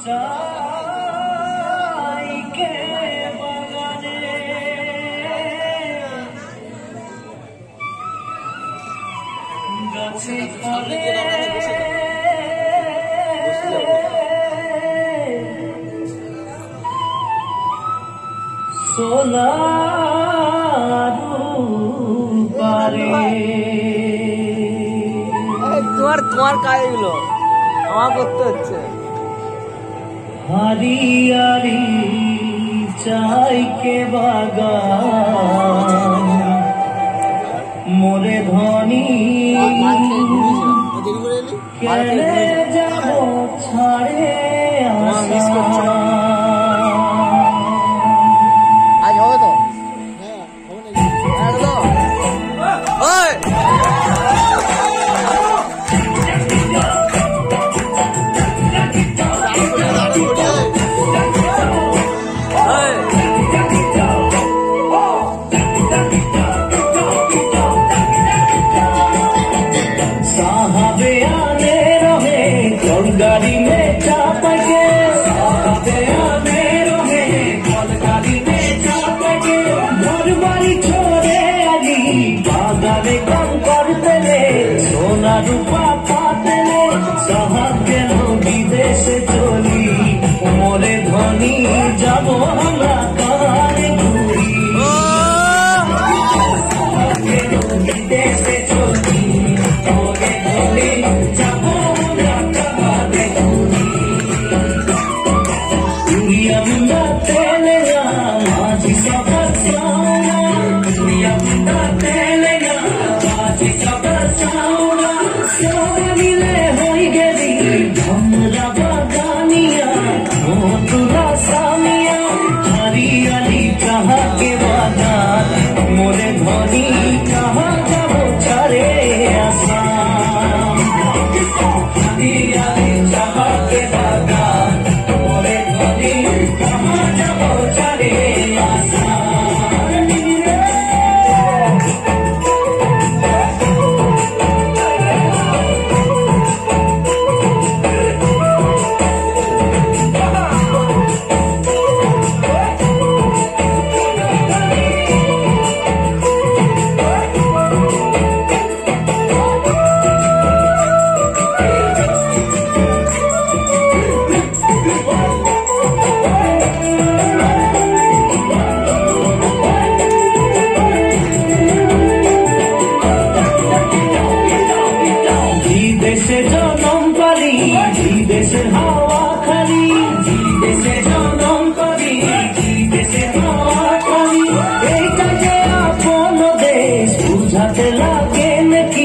চাইকে বাগানে গাছে ফলে সোনারু পারে তোমার কাজগুলো আমার করতে হচ্ছে। हरियारी चाय के बागान मोरे धनी केने जाबो छाड़े আজ হবে তো गाड़ी में चाप के गाड़ी में चाप के घर बाड़ी छोड़े अली बागाने कम करते ले सोना रूपा पाते ले साहब गेल विदेश चली मोरे धनी जाबो हमरा कारे घूरी विदेश चली मोरे धनी जाबो मोरे धनी कहाँ जाबो छाड़े आसा हरियाली चाह के बागान मोरे धनी कहाँ जाबो छाड़े आसा দেশের হাওয়া খালি দেশে জনম করি দেশে হাওয়া খালি এইটাকে আপন দেশ বুঝাতে লাগে নাকি